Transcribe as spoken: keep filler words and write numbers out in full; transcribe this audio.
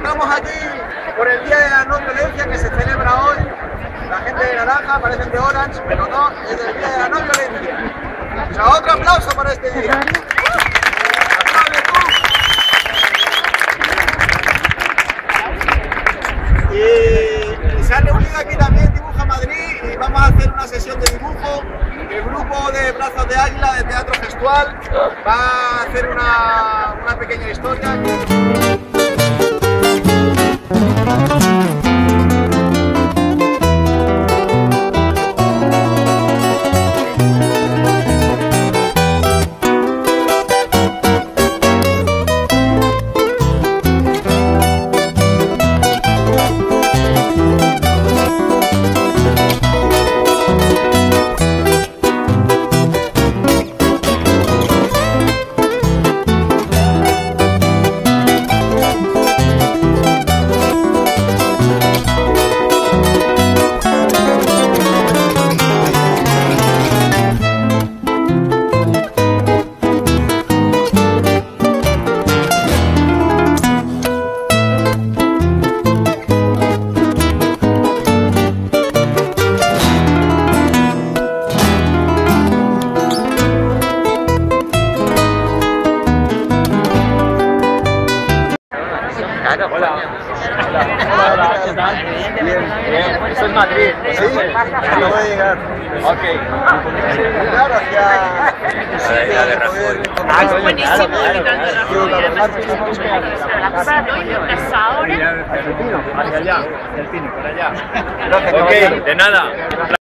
estamos aquí por el Día de la No Violencia que se celebra hoy. La gente de naranja parecen de Orange, pero no, es el Día de la No Violencia. O sea, otro aplauso para este día. Y se ha reunido aquí también Dibuja Madrid y vamos a hacer una sesión de dibujo. El grupo de Brazos de Águila de Teatro Gestual va a hacer una, una pequeña historia. Hola. Hola. Hola. ¿Qué tal? Bien, bien. Eso es Madrid. Sí, acabo de llegar. Ok. Claro, hacia la isla de Rajoy. Ah, es buenísimo, gritando Rajoy. Además, la cosa no invitas ahora. Hacia allá, hacia el pino, para allá. Ok, de nada.